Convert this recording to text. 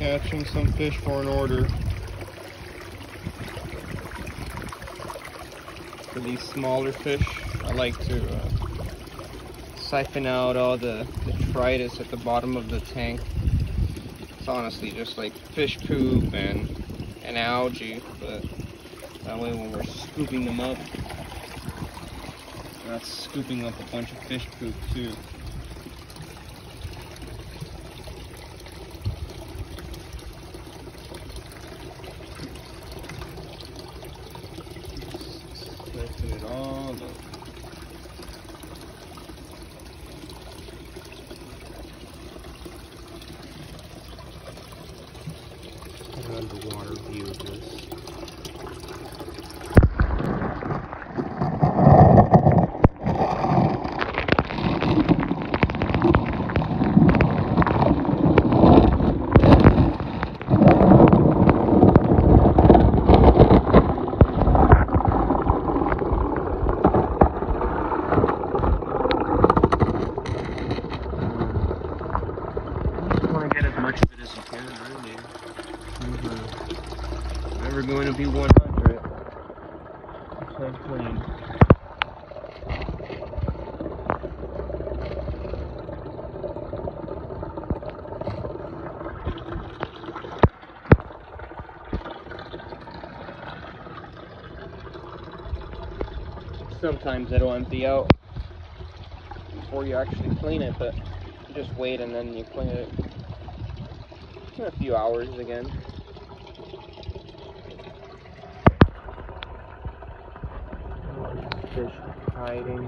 catching some fish for an order. For these smaller fish, I like to siphon out all the detritus at the bottom of the tank. It's honestly just like fish poop and algae, but that way when we're scooping them up, we're not scooping up a bunch of fish poop too. Siphon it all up. Underwater view of this. Never going to be 100. So clean. Sometimes it'll empty out before you actually clean it, but you just wait and then you clean it in a few hours again. Fish hiding.